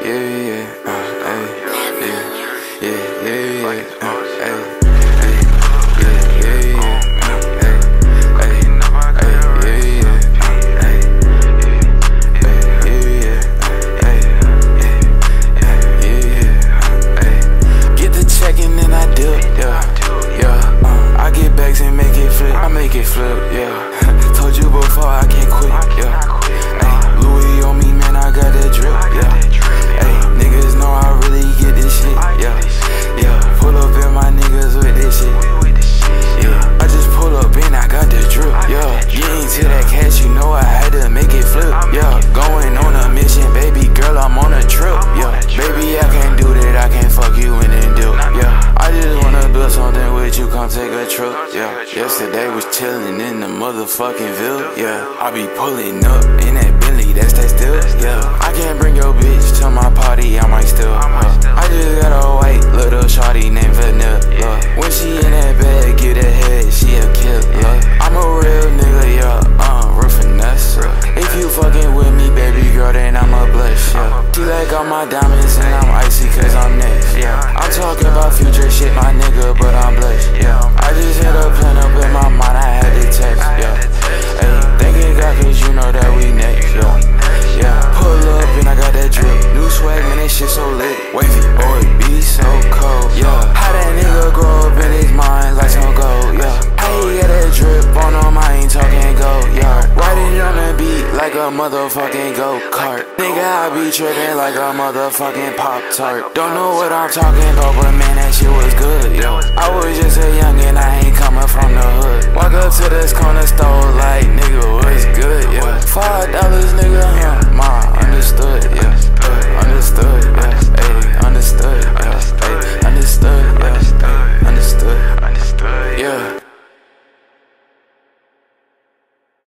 Yesterday was chillin' in the motherfucking Ville, yeah. I be pulling up in that Bentley, that's that still, yeah. I can't bring your bitch to my party, I might still, I just got a white little shawty named Vanilla. When she in that bed, get that head, she a killer. I'm a real nigga, yeah, real finesse. If you fucking with me, baby girl, then I'ma blush, yeah. She like all my diamonds and I'm icy cause I'm next, yeah. I'm talking about future shit, my nigga, but I'm blessed, yeah. I just hit a plan up in my mind, I had to text, yeah. Hey, thanking God cause you know that we next, yeah. Yeah, pull up and I got that drip. New swag, man, that shit so lit. WavyBoyB so cold, yeah. How that nigga grow up in his mind like some gold, yeah. How he got that drip on him, I ain't talking gold, yeah. Riding on the beat like a motherfucking go-kart. Nigga, I be tripping like a motherfucking Pop-Tart. Don't know what I'm talking about, but man, that shit was good, yo. I was just a youngin', I ain't coming from the hood. Walk up to this corner store like, nigga, what's good, yeah. $5, nigga, huh? Ma, understood.